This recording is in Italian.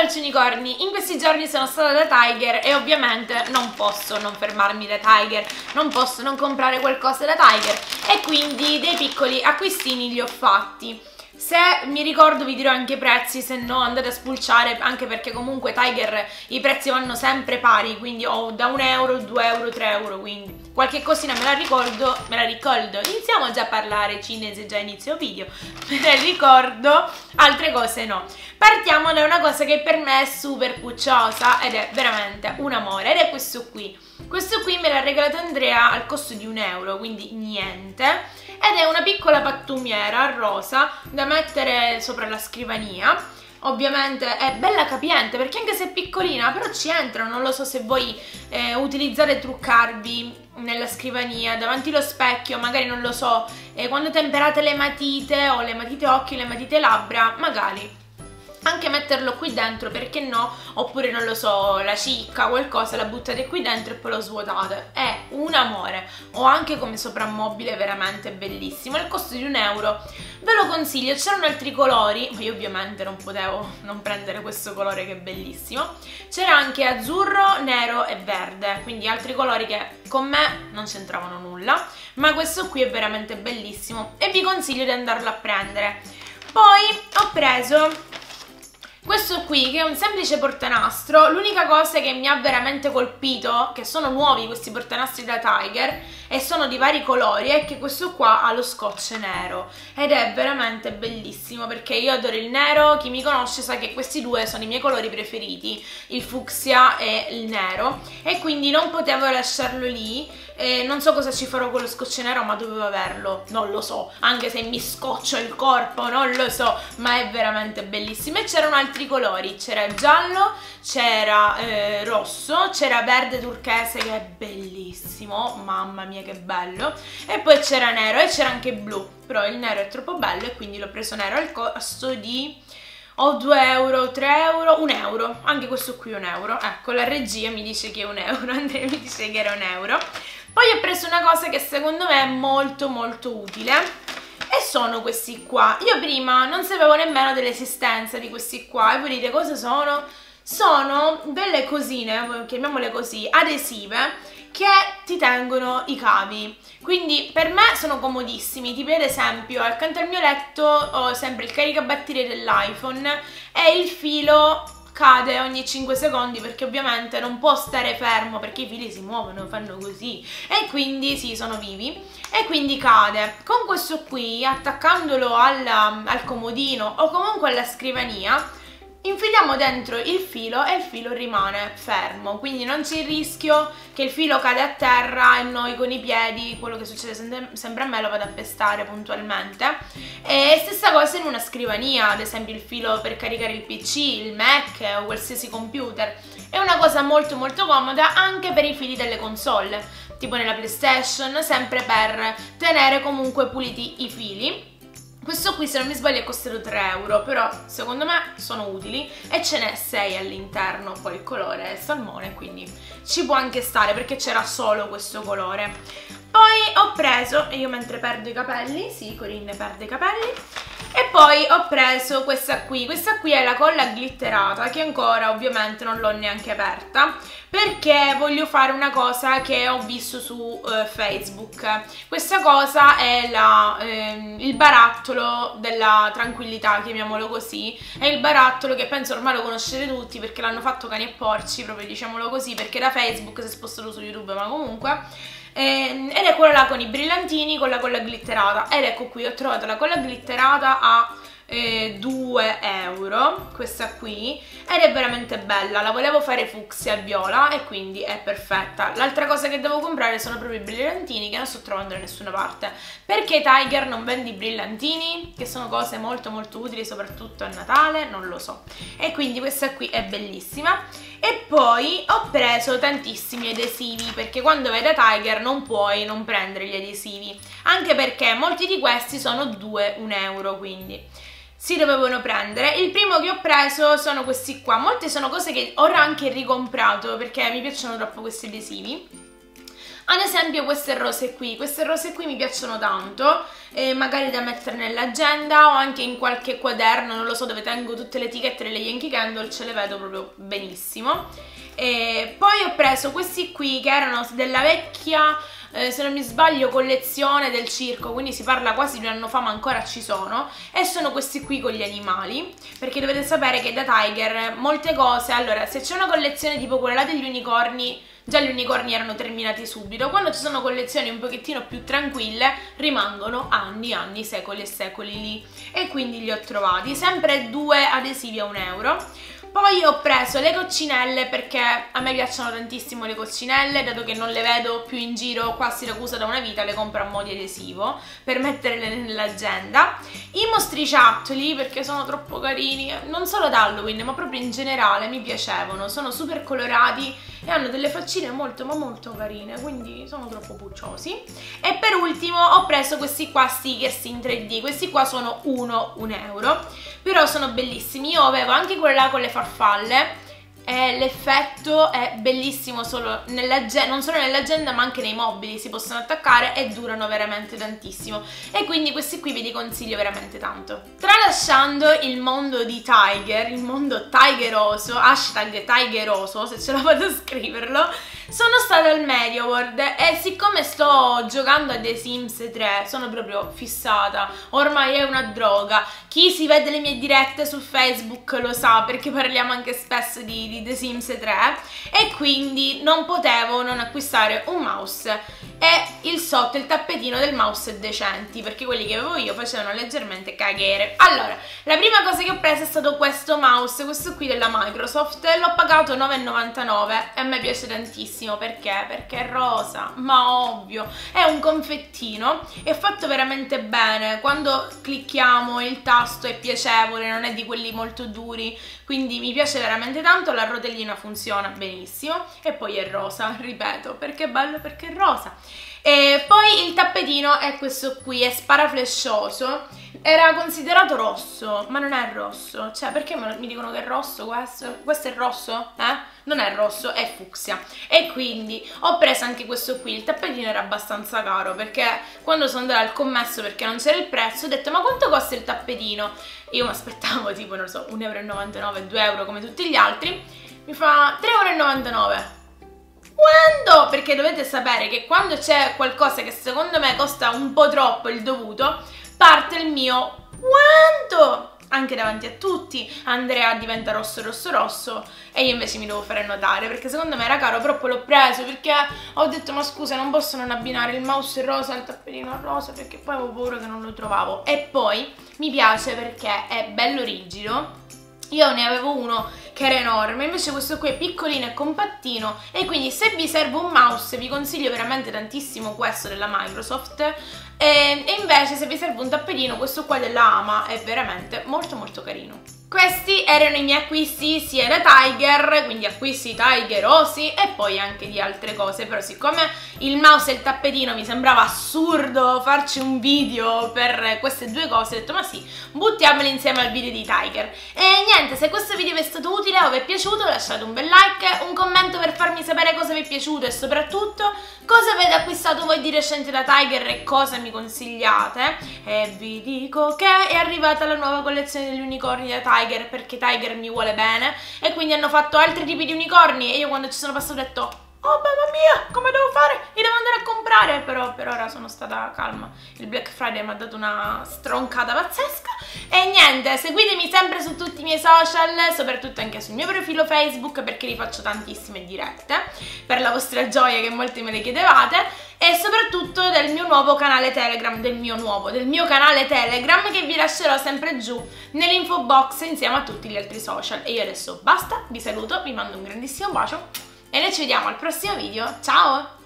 Calci Unicorni, in questi giorni sono stata da Tiger e ovviamente non posso non fermarmi da Tiger, non posso non comprare qualcosa da Tiger e quindi dei piccoli acquistini li ho fatti. Se mi ricordo vi dirò anche i prezzi, se no andate a spulciare, anche perché comunque Tiger i prezzi vanno sempre pari, quindi ho da 1 euro, 2 euro, 3 euro, quindi qualche cosina me la ricordo. Iniziamo già a parlare cinese, già inizio video, me la ricordo, altre cose no. Partiamo da una cosa che per me è super pucciosa ed è veramente un amore, ed è questo qui. Questo qui me l'ha regalato Andrea al costo di 1 euro, quindi niente. Ed è una piccola pattumiera rosa da mettere sopra la scrivania. Ovviamente è bella capiente perché anche se è piccolina però ci entra. Non lo so se voi utilizzate truccarvi nella scrivania davanti allo specchio, magari non lo so, quando temperate le matite o le matite occhi, le matite labbra, magari anche metterlo qui dentro, perché no? Oppure non lo so, la cicca, qualcosa, la buttate qui dentro e poi lo svuotate. È un amore. O anche come soprammobile, veramente bellissimo. Al costo di 1 euro ve lo consiglio. C'erano altri colori, ma io ovviamente non potevo non prendere questo colore che è bellissimo. C'era anche azzurro, nero e verde, quindi altri colori che con me non c'entravano nulla, ma questo qui è veramente bellissimo e vi consiglio di andarlo a prendere. Poi ho preso questo qui che è un semplice portanastro. L'unica cosa che mi ha veramente colpito, che sono nuovi questi portanastri da Tiger e sono di vari colori, è che questo qua ha lo scotch nero ed è veramente bellissimo perché io adoro il nero. Chi mi conosce sa che questi due sono i miei colori preferiti, il fucsia e il nero, e quindi non potevo lasciarlo lì. Non so cosa ci farò con lo scotch nero, ma dovevo averlo, non lo so, anche se mi scoccio il corpo, non lo so, ma è veramente bellissimo. E c'erano altri colori, c'era giallo, c'era rosso, c'era verde turchese che è bellissimo, mamma mia che bello, e poi c'era nero e c'era anche blu, però il nero è troppo bello e quindi l'ho preso nero al costo di 2 euro, 3 euro, 1 euro, anche questo qui è 1 euro, ecco la regia mi dice che è 1 euro, Andrea mi dice che era 1 euro. Poi ho preso una cosa che secondo me è molto molto utile e sono questi qua. Io prima non sapevo nemmeno dell'esistenza di questi qua e voi dite cosa sono? Sono delle cosine, chiamiamole così, adesive, che ti tengono i cavi. Quindi per me sono comodissimi, tipo ad esempio accanto al mio letto ho sempre il caricabatterie dell'iPhone e il filo cade ogni 5 secondi perché ovviamente non può stare fermo perché i fili si muovono, fanno così e quindi sì, sono vivi e quindi cade. Con questo qui, attaccandolo al comodino o comunque alla scrivania, infiliamo dentro il filo e il filo rimane fermo, quindi non c'è il rischio che il filo cade a terra e noi con i piedi, quello che succede sempre a me, lo vado a pestare puntualmente. E stessa cosa in una scrivania, ad esempio il filo per caricare il PC, il Mac o qualsiasi computer. È una cosa molto molto comoda anche per i fili delle console, tipo nella PlayStation, sempre per tenere comunque puliti i fili. Questo qui, se non mi sbaglio, è costato 3 euro, però secondo me sono utili e ce n'è 6 all'interno, poi il colore è salmone, quindi ci può anche stare perché c'era solo questo colore. Poi ho preso, e io mentre perdo i capelli, sì, Corinne perde i capelli, e poi ho preso questa qui è la colla glitterata che ancora ovviamente non l'ho neanche aperta perché voglio fare una cosa che ho visto su Facebook. Questa cosa è il barattolo della tranquillità, chiamiamolo così, è il barattolo che penso ormai lo conoscete tutti perché l'hanno fatto cani e porci, proprio diciamolo così, perché da Facebook si è spostato su YouTube, ma comunque ed è quello là con i brillantini con la colla glitterata. Ed ecco qui, ho trovato la colla glitterata a 2 euro, questa qui, ed è veramente bella. La volevo fare fucsia e viola e quindi è perfetta. L'altra cosa che devo comprare sono proprio i brillantini, che non sto trovando da nessuna parte. Perché Tiger non vende i brillantini, che sono cose molto molto utili soprattutto a Natale, non lo so. E quindi questa qui è bellissima. E poi ho preso tantissimi adesivi perché quando vai da Tiger non puoi non prendere gli adesivi, anche perché molti di questi sono 1 euro, quindi si dovevano prendere. Il primo che ho preso sono questi qua, molti sono cose che ora anche ricomprato perché mi piacciono troppo questi adesivi. Ad esempio queste rose qui mi piacciono tanto, magari da mettere nell'agenda o anche in qualche quaderno, non lo so, dove tengo tutte le etichette delle Yankee Candle, ce le vedo proprio benissimo. Poi ho preso questi qui che erano della vecchia, se non mi sbaglio, collezione del circo, quindi si parla quasi di un anno fa ma ancora ci sono, e sono questi qui con gli animali, perché dovete sapere che da Tiger molte cose, allora se c'è una collezione tipo quella degli unicorni, già gli unicorni erano terminati subito, quando ci sono collezioni un pochettino più tranquille rimangono anni, anni, secoli e secoli lì, e quindi li ho trovati, sempre 2 adesivi a €1. Poi ho preso le coccinelle perché a me piacciono tantissimo le coccinelle, dato che non le vedo più in giro qua a Siracusa da una vita, le compro a mo' di adesivo per metterle nell'agenda. I mostriciattoli perché sono troppo carini, non solo ad Halloween ma proprio in generale mi piacevano, sono super colorati e hanno delle faccine molto ma molto carine, quindi sono troppo pucciosi. E per ultimo ho preso questi qua stickers in 3D, questi qua sono €1, però sono bellissimi. Io avevo anche quella con le farfalle e l'effetto è bellissimo, non solo nell'agenda ma anche nei mobili, si possono attaccare e durano veramente tantissimo, e quindi questi qui ve li consiglio veramente tanto. Tralasciando il mondo di Tiger, il mondo tigeroso, hashtag tigeroso se ce la vado a scriverlo, sono stata al Media World e siccome sto giocando a The Sims 3 sono proprio fissata, ormai è una droga. Chi si vede le mie dirette su Facebook lo sa perché parliamo anche spesso di The Sims 3, e quindi non potevo non acquistare un mouse e il tappetino del mouse decenti, perché quelli che avevo io facevano leggermente cagare. Allora, la prima cosa che ho preso è stato questo mouse, questo qui della Microsoft, l'ho pagato €9,99 e a me piace tantissimo. Perché? Perché è rosa, ma ovvio, è un confettino, è fatto veramente bene, quando clicchiamo il tasto è piacevole, non è di quelli molto duri, quindi mi piace veramente tanto, la rotellina funziona benissimo e poi è rosa, ripeto, perché è bello, perché è rosa. E poi il tappetino è questo qui, è sparaflescioso, era considerato rosso, ma non è rosso, cioè perché mi dicono che è rosso questo? Questo è rosso? Non è rosso, è fucsia, e quindi ho preso anche questo qui. Il tappetino era abbastanza caro perché quando sono andata al commesso, perché non c'era il prezzo, ho detto ma quanto costa il tappetino? Io mi aspettavo tipo, non so, €1,99, €2 come tutti gli altri, mi fa €3,99. Quando? Perché dovete sapere che quando c'è qualcosa che secondo me costa un po' troppo il dovuto, parte il mio quanto? Anche davanti a tutti. Andrea diventa rosso rosso rosso e io invece mi devo fare notare perché secondo me era caro, però poi l'ho preso perché ho detto ma scusa, non posso non abbinare il mouse rosa al tappetino rosa, perché poi avevo paura che non lo trovavo. E poi mi piace perché è bello rigido. Io ne avevo uno che era enorme, invece questo qui è piccolino e compattino, e quindi se vi serve un mouse vi consiglio veramente tantissimo questo della Microsoft, e invece se vi serve un tappetino questo qua della Ama è veramente molto molto carino. Questi erano i miei acquisti sia da Tiger, quindi acquisti tigerosi, e poi anche di altre cose, però siccome il mouse e il tappetino mi sembrava assurdo farci un video per queste due cose, ho detto ma sì, buttiamoli insieme al video di Tiger. E niente, se questo video vi è stato utile o vi è piaciuto lasciate un bel like, un commento per farmi sapere cosa vi è piaciuto e soprattutto cosa avete acquistato voi di recente da Tiger e cosa mi consigliate. E vi dico che è arrivata la nuova collezione degli unicorni da Tiger, perché Tiger mi vuole bene e quindi hanno fatto altri tipi di unicorni, e io quando ci sono passata ho detto oh mamma mia, come devo fare? Li devo andare a comprare, però per ora sono stata calma, il Black Friday mi ha dato una stroncata pazzesca. E niente, seguitemi sempre su tutti i miei social, soprattutto anche sul mio profilo Facebook, perché vi faccio tantissime dirette per la vostra gioia che molti me le chiedevate, e soprattutto del mio nuovo canale Telegram, del mio canale Telegram, che vi lascerò sempre giù nell'info box insieme a tutti gli altri social. E io adesso basta, vi saluto, vi mando un grandissimo bacio e noi ci vediamo al prossimo video, ciao!